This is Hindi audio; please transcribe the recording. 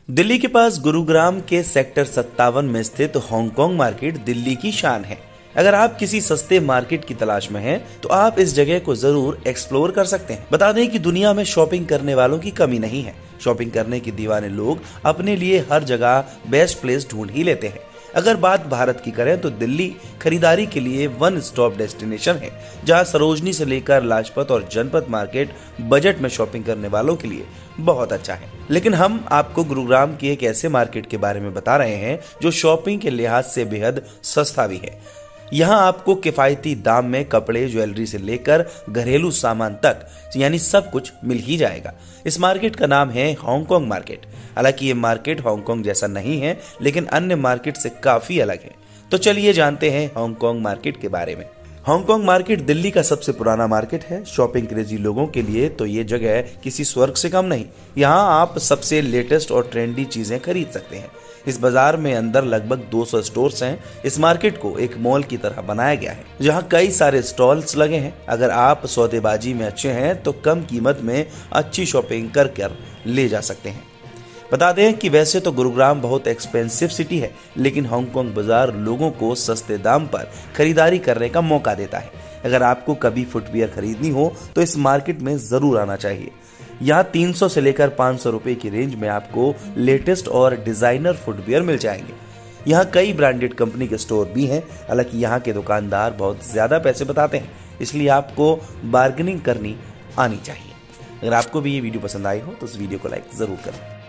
दिल्ली के पास गुरुग्राम के सेक्टर 57 में स्थित हांगकांग मार्केट दिल्ली की शान है। अगर आप किसी सस्ते मार्केट की तलाश में हैं, तो आप इस जगह को जरूर एक्सप्लोर कर सकते हैं। बता दें कि दुनिया में शॉपिंग करने वालों की कमी नहीं है। शॉपिंग करने के दीवाने लोग अपने लिए हर जगह बेस्ट प्लेस ढूंढ ही लेते हैं। अगर बात भारत की करें तो दिल्ली खरीदारी के लिए वन स्टॉप डेस्टिनेशन है, जहां सरोजनी से लेकर लाजपत और जनपद मार्केट बजट में शॉपिंग करने वालों के लिए बहुत अच्छा है। लेकिन हम आपको गुरुग्राम की एक ऐसे मार्केट के बारे में बता रहे हैं जो शॉपिंग के लिहाज से बेहद सस्ता भी है। यहाँ आपको किफायती दाम में कपड़े, ज्वेलरी से लेकर घरेलू सामान तक यानी सब कुछ मिल ही जाएगा। इस मार्केट का नाम है हांगकांग मार्केट। हालांकि ये मार्केट हांगकांग जैसा नहीं है, लेकिन अन्य मार्केट से काफी अलग है। तो चलिए जानते हैं हांगकांग मार्केट के बारे में। हांगकांग मार्केट दिल्ली का सबसे पुराना मार्केट है। शॉपिंग क्रेजी लोगों के लिए तो ये जगह किसी स्वर्ग से कम नहीं। यहाँ आप सबसे लेटेस्ट और ट्रेंडी चीजें खरीद सकते हैं। इस बाजार में अंदर लगभग 200 स्टोर्स हैं। इस मार्केट को एक मॉल की तरह बनाया गया है, जहाँ कई सारे स्टॉल्स लगे हैं। अगर आप सौदेबाजी में अच्छे हैं तो कम कीमत में अच्छी शॉपिंग कर ले जा सकते हैं। बता दें कि वैसे तो गुरुग्राम बहुत एक्सपेंसिव सिटी है, लेकिन हांगकांग बाजार लोगों को सस्ते दाम पर खरीदारी करने का मौका देता है। अगर आपको कभी फुटवियर खरीदनी हो तो इस मार्केट में जरूर आना चाहिए। यहाँ 300 से लेकर 500 रुपए की रेंज में आपको लेटेस्ट और डिजाइनर फुटवियर मिल जाएंगे। यहाँ कई ब्रांडेड कंपनी के स्टोर भी हैं। हालांकि यहाँ के दुकानदार बहुत ज्यादा पैसे बताते हैं, इसलिए आपको बार्गेनिंग करनी आनी चाहिए। अगर आपको भी ये वीडियो पसंद आई हो तो इस वीडियो को लाइक जरूर करें।